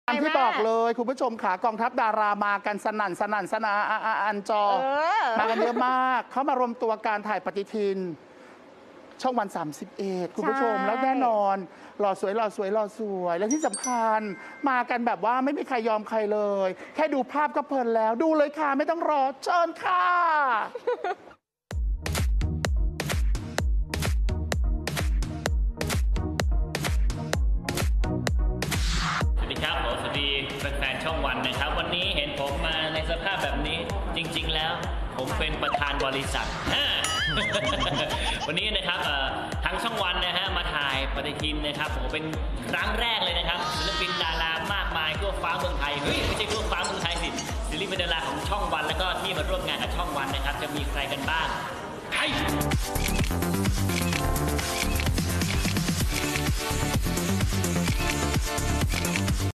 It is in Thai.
ตามที่บอกเลยคุณผู้ชมขากองทัพดารามากันสนั่นสนาอันจอมากันเยอะมากเขามารวมตัวการถ่ายปฏิทินช่องวัน31คุณผู้ชมแล้วแน่นอนหล่อสวยและที่สำคัญมากันแบบว่าไม่มีใครยอมใครเลยแค่ดูภาพก็เพลินแล้วดูเลยค่ะไม่ต้องรอเชิญค่ะสวัสดีแฟนๆช่องวันนะครับวันนี้เห็นผมมาในสภาพแบบนี้จริงๆแล้วผมเป็นประธานบริษัท วันนี้นะครับทางช่องวันนะฮะมาถ่ายปฏิทินนะครับผมเป็นครั้งแรกเลยนะครับศิลปินดารามากมายทั่วฟ้าเมืองไทยเฮ้ยไม่ใช่ทั่วฟ้าเมืองไทยสิศิลปินดาราของช่องวันแล้วก็ที่มาร่วมงานกับช่องวันนะครับจะมีใครกันบ้าง